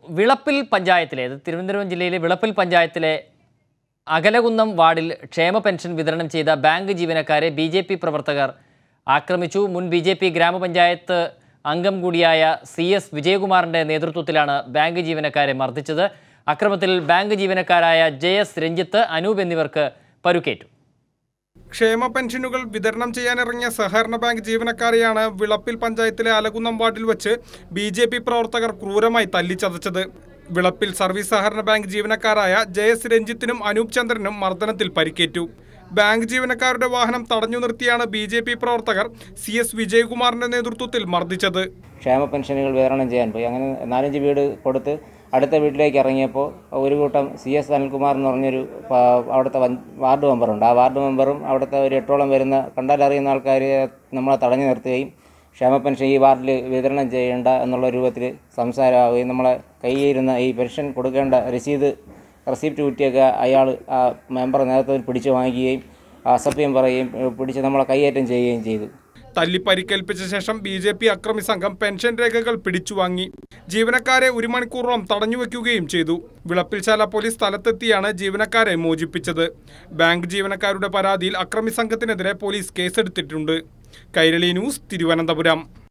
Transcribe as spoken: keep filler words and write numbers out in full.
വിളപ്പിൽ പഞ്ചായത്തിലെ തിരുവനന്തപുരം ജില്ലയിലെ വിളപ്പിൽ പഞ്ചായത്തിലെ അകലകുന്നം വാർഡിൽ ക്ഷേമ പെൻഷൻ വിതരണം ചെയ്ത ബാങ്ക് ജീവനക്കാരെ ബി ജെ പി പ്രവർത്തകർ ആക്രമിച്ചു. മുൻ ബി ജെ പി ഗ്രാമപഞ്ചായത്ത് അംഗം കൂടിയായ സി എസ് വിജയകുമാറിൻ്റെ നേതൃത്വത്തിലാണ് ബാങ്ക് ജീവനക്കാരെ മർദ്ദിച്ചത്. അക്രമത്തിൽ ബാങ്ക് ജീവനക്കാരായ ജെ എസ് രഞ്ജിത്ത്, അനൂപ് എന്നിവർക്ക് പരുക്കേറ്റു. ക്ഷേമ പെൻഷനുകൾ വിതരണം ചെയ്യാനിറങ്ങിയ സഹകരണ ബാങ്ക് ജീവനക്കാരെയാണ് വിളപ്പിൽ പഞ്ചായത്തിലെ അലകുന്നം വാർഡിൽ വെച്ച് ബി ജെ പി പ്രവർത്തകർ ക്രൂരമായി തല്ലിച്ചതച്ചത്. വിളപ്പിൽ സർവീസ് സഹകരണ ബാങ്ക് ജീവനക്കാരായ ജെ എസ് രഞ്ജിത്തിനും അനൂപ് ചന്ദ്രനും മർദ്ദനത്തിൽ പരിക്കേറ്റു. ബാങ്ക് ജീവനക്കാരുടെ വാഹനം തടഞ്ഞു നിർത്തിയാണ് ബി ജെ പി പ്രവർത്തകർ സി എസ് വിജയകുമാറിന്റെ നേതൃത്വത്തിൽ മർദ്ദിച്ചത്. ക്ഷേമ പെൻഷനുകൾ വിതരണം ചെയ്യാൻ പോയി. അങ്ങനെ നാലഞ്ച് വീട് കൊടുത്ത് അടുത്ത വീട്ടിലേക്ക് ഇറങ്ങിയപ്പോൾ ഒരു കൂട്ടം സി എസ് അനിൽകുമാർ എന്ന് പറഞ്ഞൊരു അവിടുത്തെ വാർഡ് മെമ്പറുണ്ട്. ആ വാർഡ് മെമ്പറും അവിടുത്തെ ഒരു എട്ടോളം വരുന്ന കണ്ടാലറിയുന്ന ആൾക്കാർ നമ്മളെ തടഞ്ഞു നിർത്തുകയും ക്ഷേമ പെൻഷൻ ഈ വാർഡിൽ വിതരണം ചെയ്യേണ്ട എന്നുള്ള രൂപത്തിൽ സംസാരമാവുകയും നമ്മളെ കയ്യിരുന്ന ഈ പെൻഷൻ കൊടുക്കേണ്ട രസീത് റെസിപ്റ്റ് കുറ്റിയൊക്കെ അയാൾ ആ മെമ്പർ നേതൃത്വത്തിൽ പിടിച്ചു വാങ്ങുകയും അസഭ്യം പറയുകയും പിടിച്ച് നമ്മളെ കൈയേറ്റം ചെയ്യുകയും ചെയ്തു. തല്ലി പരിക്കേൽപ്പിച്ച ശേഷം ബി ജെ പി അക്രമി സംഘം പെൻഷൻ രേഖകൾ പിടിച്ചു വാങ്ങി. ജീവനക്കാരെ ഒരു മണിക്കൂറോളം തടഞ്ഞു വയ്ക്കുകയും ചെയ്തു. വിളപ്പിൽശാല പോലീസ് സ്ഥലത്തെത്തിയാണ് ജീവനക്കാരെ മോചിപ്പിച്ചത്. ബാങ്ക് ജീവനക്കാരുടെ പരാതിയിൽ അക്രമി സംഘത്തിനെതിരെ പോലീസ് കേസെടുത്തിട്ടുണ്ട്. കൈരളി ന്യൂസ്, തിരുവനന്തപുരം.